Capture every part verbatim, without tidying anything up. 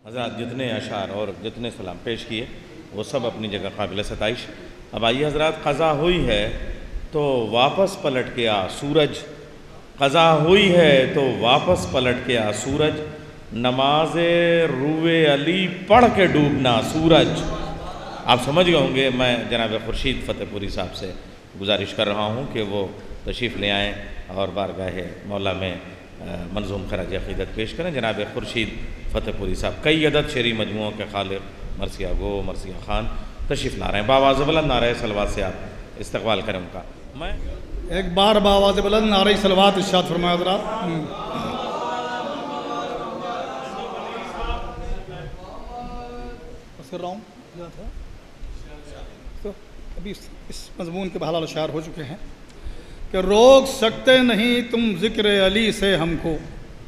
حضرات جتنے اشعار اور جتنے سلام پیش کیے وہ سب اپنی جگہ قابل ستائش۔ اب آئیے حضرات، قضا ہوئی ہے تو واپس پلٹ کے آ سورج، قضا ہوئی ہے تو واپس پلٹ کے آ سورج، نماز روئے علی پڑھ کے ڈوبنا سورج۔ آپ سمجھ گئے ہوں گے میں جناب خورشید فتح پوری صاحب سے گزارش کر رہا ہوں کہ وہ تشریف لے آئیں اور بارگاہ مولا میں منظوم خراج عقیدت پیش کریں۔ جناب خورشید فتح پوری صاحب کئی عدد شعری مجموعوں کے خالق، مرثیہ گو، مرثیہ خان تشریف لا رہے ہیں۔ بآواز بلند نعرہ صلوات سے آپ استقبال کریں ان کا۔ میں ایک بار بآواز بلند نعرہ صلوات ارشاد فرمایا حضرات۔ بس کر رہا ہوں تو ابھی اس مضمون کے بحال اشعار ہو چکے ہیں کہ روک سکتے نہیں تم ذکر علی سے ہم کو،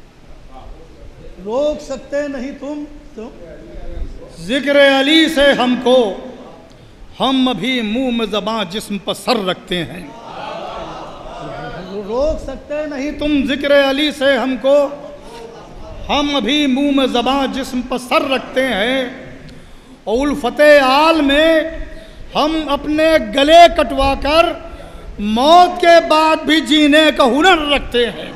روک سکتے نہیں تم ذکر علی سے ہم کو، ہم ابھی منہ میں زباں جسم پر سر رکھتے ہیں۔ روک سکتے نہیں تم ذکر علی سے ہم کو، ہم ابھی منہ میں زباں جسم پر سر رکھتے ہیں، اور الفت آل میں ہم اپنے گلے کٹوا کر موت کے بعد بھی جینے کا ہنر رکھتے ہیں۔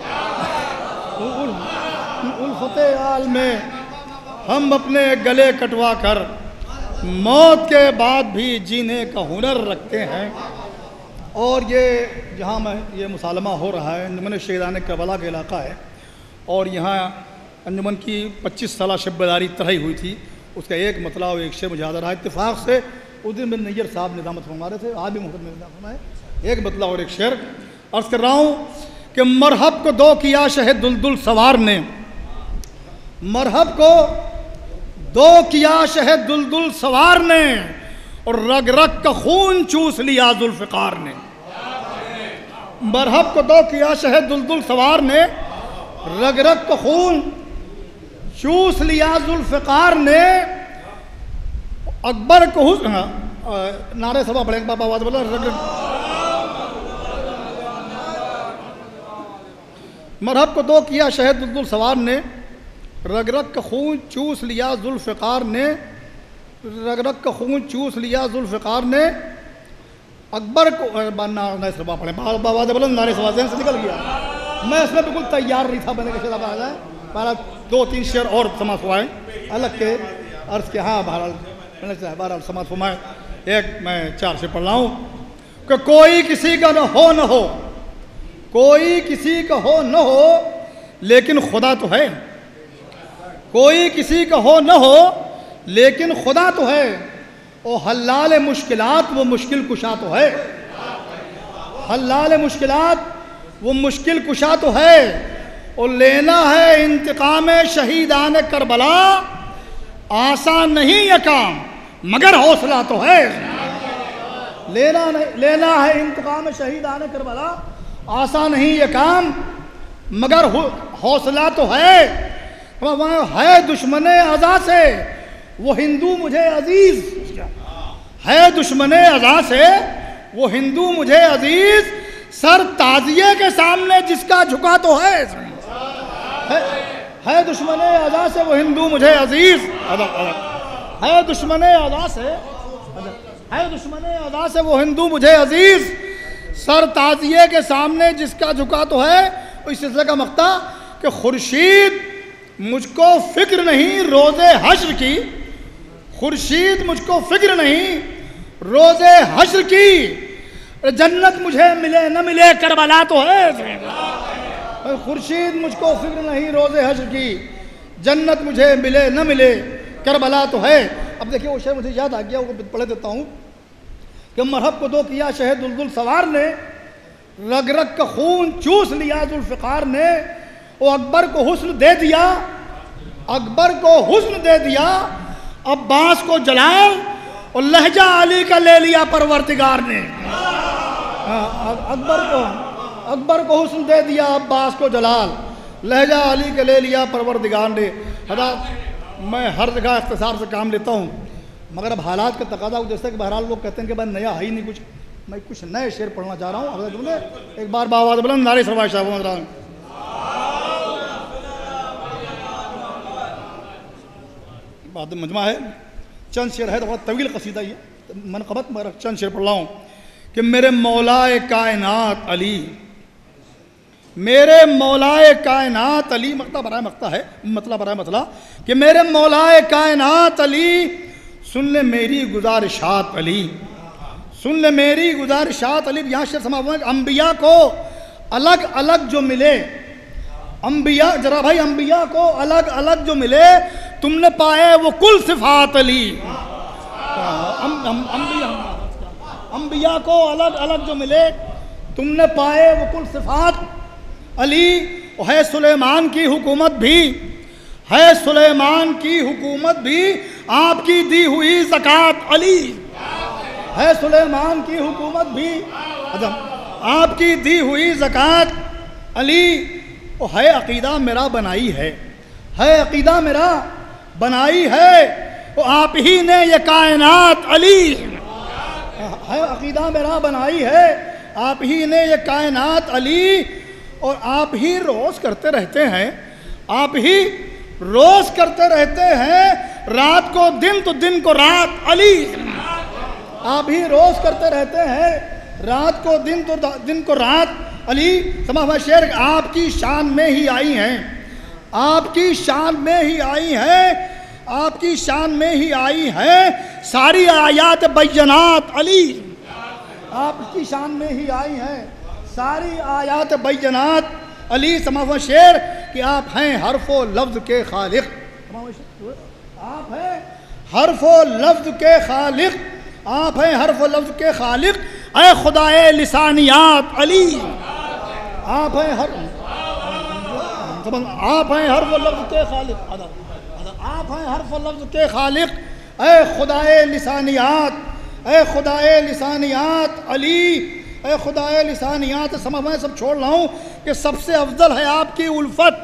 الفت آل میں ہم اپنے گلے کٹوا کر موت کے بعد بھی جینے کا ہنر رکھتے ہیں۔ اور یہ جہاں میں یہ مسالمہ ہو رہا ہے انجمن شہیدان کربلا کا علاقہ ہے، اور یہاں انجمن کی پچیس سالہ شب بیداری طرح ہوئی تھی۔ اس کا ایک مطلع اور ایک شعر مجھے یاد آ رہا ہے، اتفاق سے اس دن بن نیر صاحب نظامت فرما رہے تھے، آج بھی محترم نظامت فرمائے، ایک مطلع اور ایک شعر عرض کر رہا ہوں کہ مرحب کو دو کیا شہ دلدل سوار نے، مرحب کو دو کیا شہ دلدل سوار نے، اور رگ رگ کا خون چوس لیا ذوالفقار نے۔ مرحب کو دو کیا شہ دلدل سوار نے، رگ رگ کا خون چوس لیا ذوالفقار نے، اکبر کو حسن نعرے سبا پڑھیں بابا آواز بولا رگ رگ مرحب کو دو کیا شہ دلدل سوار نے، رگ رگ کا خون چوس لیا ذوالفقار نے، رگ رگ کا خون چوس لیا ذوالفقار نے، اکبر کو نعرہ سبا پڑھیں بآواز بلند نعرہ سبا ذہن سے نکل گیا، میں اس میں بالکل تیار نہیں تھا، میں نے کہا شعر آ جائے، بہرحال دو تین شعر اور سماعت فرمائیں الگ کے عرض کے، ہاں بہرحال میں نے چاہا بہرحال سماعت فرمائیں۔ ایک میں چار سے پڑھ رہا ہوں کہ کوئی کسی کا نہ ہو نہ ہو، کوئی کسی کا ہو نہ ہو لیکن خدا تو ہے، کوئی کسی کا ہو نہ ہو لیکن خدا تو ہے، او حلال مشکلات وہ مشکل کشا تو ہے، حلال مشکلات وہ مشکل کشا تو ہے، اور لینا ہے انتقام شہیدان کربلا، آسان نہیں یہ کام مگر حوصلہ تو ہے، لینا لینا ہے انتقام شہیدان کربلا، آسان نہیں یہ کام مگر حوصلہ تو ہے، ہے دشمن ازا سے وہ ہندو مجھے عزیز، ہے دشمن ازا سے وہ ہندو مجھے عزیز، سر تعزیے کے سامنے جس کا جھکا تو ہے، ہے دشمن ازا سے وہ ہندو مجھے عزیز، ہے دشمن ازا سے ہے دشمن ازا سے وہ ہندو مجھے عزیز، سر تعزیے کے سامنے جس کا جھکا تو ہے۔ اس سلسلے کا مقطع کہ خورشید مجھ کو فکر نہیں روز حشر کی، خورشید مجھ کو فکر نہیں روز حشر کی، جنت مجھے ملے نہ ملے کربلا تو ہے، خورشید مجھ کو فکر نہیں روز حشر کی، جنت مجھے ملے نہ ملے کربلا تو ہے۔ اب دیکھیں وہ شعر مجھے یاد آ گیا، وہ پڑھ دیتا ہوں کہ مرحب کو دو کیا شہ دلدل سوار نے، رگ رگ کا خون چوس لیا ذوالفقار نے، وہ اکبر کو حسن دے دیا، اکبر کو حسن دے دیا، عباس کو جلال اور لہجہ علی کا لے لیا پروردگار نے، اکبر کو اکبر کو حسن دے دیا، عباس کو جلال، لہجہ علی کا لے لیا پروردگار نے۔ حضرات میں ہر جگہ اختصار سے کام لیتا ہوں، مگر اب حالات کا تقاضا ہو، جیسے کہ بہرحال لوگ کہتے ہیں کہ بھائی نیا ہے ہی نہیں کچھ، میں کچھ نئے شعر پڑھنا چاہ رہا ہوں۔ حضرت ایک بار بآواز بلند نعرہ صلوات شاہ بعد مجمع ہے، چند شعر ہے تو بہت طویل قصیدہ یہ منقبت، مگر چند شعر پڑھ رہا ہوں کہ میرے مولائے کائنات علی، میرے مولائے کائنات علی، مقطع برائے مقطع ہے، مطلب برائے مطلب کہ میرے مولائے کائنات علی، سن لے میری گزارشات علی، سن لے میری گزارشات علی۔ یہاں شعر سما ہوا ہے کہ انبیاء کو الگ الگ جو ملے، انبیاء ذرا بھائی انبیاء کو الگ الگ جو ملے تم نے پائے وہ کل صفات علی، انبیاء کو الگ الگ جو ملے تم نے پائے وہ کل صفات علی۔ ہے سلیمان کی حکومت بھی، ہے سلیمان کی حکومت بھی آپ کی دی ہوئی زکوٰۃ علی، ہے سلیمان کی حکومت بھی آپ کی دی ہوئی زکوٰۃ علی۔ ہے عقیدہ میرا بنائی ہے، ہے عقیدہ میرا بنائی ہے وہ آپ ہی نے یہ کائنات علی، ہے عقیدہ میرا بنائی ہے آپ ہی نے یہ کائنات علی۔ اور آپ ہی روز کرتے رہتے ہیں، آپ ہی روز کرتے رہتے ہیں رات کو دن تو دن کو رات علی، آپ ہی روز کرتے رہتے ہیں رات کو دن تو دن کو رات علی۔ سما ہوا شعر آپ کی شان میں ہی آئی ہیں، آپ کی شان میں ہی آئی ہیں، آپ کی شان میں ہی آئی ہیں ساری آیات بینات علی، آپ کی شان میں ہی آئی ہیں ساری آیات بینات علی۔ سما ہوا شعر کہ آپ ہیں حرف و لفظ کے خالق، آپ ہیں حرف و لفظ کے خالق، آپ ہیں حرف و لفظ کے خالق، اے خدائے لسانیات علی، آپ ہیں ہر آپ ہیں حرف و لفظ کے خالق، آپ ہیں حرف و لفظ کے خالق، اے خدائے لسانیات، اے خدائے لسانیات علی، اے خدائے لسانیات۔ سمجھ میں سب چھوڑ رہا ہوں کہ سب سے افضل ہے آپ کی الفت،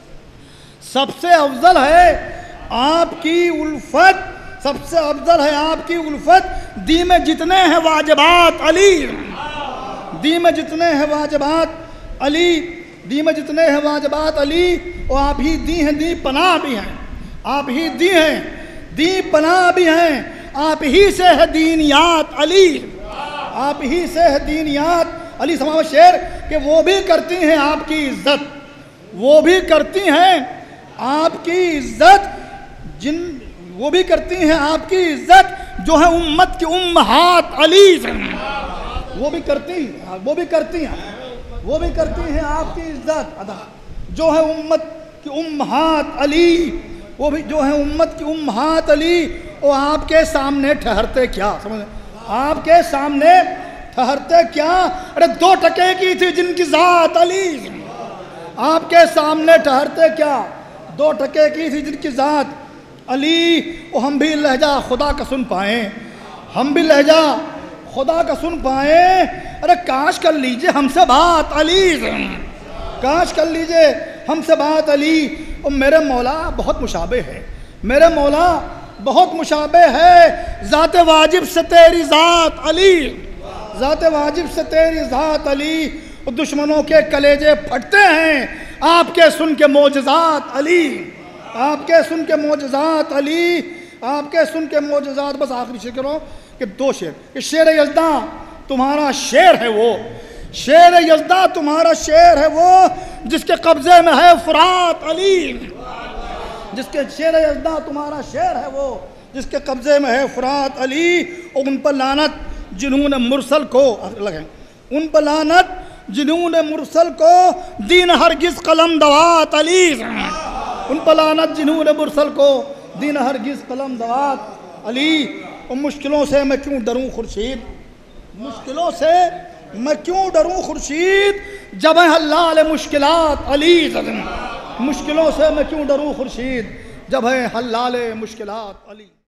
سب سے افضل ہے آپ کی الفت، سب سے افضل ہے آپ کی الفت۔ دی میں جتنے ہیں واجبات علی، دی میں جتنے ہیں واجبات علی، دی میں جتنے ہیں واجبات علی، اور آپ ہی دی ہیں دی پناہ بھی ہیں، آپ ہی دی ہیں دی پناہ بھی ہیں، آپ ہی سے ہے دینیات علی، آپ ہی سے ہے دینیات علی۔ سماو شعر کہ وہ بھی کرتی ہیں آپ کی عزت، وہ بھی کرتی ہیں آپ کی عزت، جن وہ بھی کرتی ہیں آپ کی عزت جو ہے امت کی امہات علی، وہ بھی کرتی ہیں وہ بھی کرتی ہیں وہ بھی کرتی ہیں آپ کی عزت جو ہے امت کی امہات علی، وہ بھی جو ہے امت کی امہات علی۔ اور آپ کے سامنے ٹھہرتے کیا، سمجھ آپ کے سامنے ٹھہرتے کیا، ارے دو ٹکے کی تھی جن کی ذات علی، آپ کے سامنے ٹھہرتے کیا، دو ٹکے کی تھی جن کی ذات علی۔ اور ہم بھی لہجہ خدا کا سن پائیں، ہم بھی لہجہ خدا کا سن پائیں، ارے کاش کر لیجئے ہم سے بات علی، کاش کر لیجئے ہم سے بات علی۔ اور میرے مولا بہت مشابہ ہے، میرے مولا بہت مشابہ ہے ذات واجب سے تیری ذات علی، ذات واجب سے تیری ذات علی۔ اور دشمنوں کے کلیجے پھٹتے ہیں آپ کے سن کے معجزات علی، آپ کے سن کے معجزات علی، آپ کے سن کے معجزات۔ بس آخری شعر کرو کہ دو شعر کہ شعر یزداں تمہارا شعر ہے وہ، شعر یزداں تمہارا شعر ہے وہ جس کے قبضے میں ہے فرات علی، جس کے شعر یزداں تمہارا شعر ہے وہ جس کے قبضے میں ہے فرات علی۔ اور ان پر لعنت جنہوں نے مرسل کو لگیں، ان پر لعنت جنہوں نے مرسل کو دین ہرگز قلم دوات علی، ان پر لعنت جنہوں نے مرسل کو دین ہرگز قلم دوات علی۔ اور مشکلوں سے میں کیوں ڈروں خورشید، مشکلوں سے میں کیوں ڈروں خورشید جب ہے حلال مشکلات علی، مشکلوں سے میں کیوں ڈروں خورشید جب ہے حلال مشکلات علی۔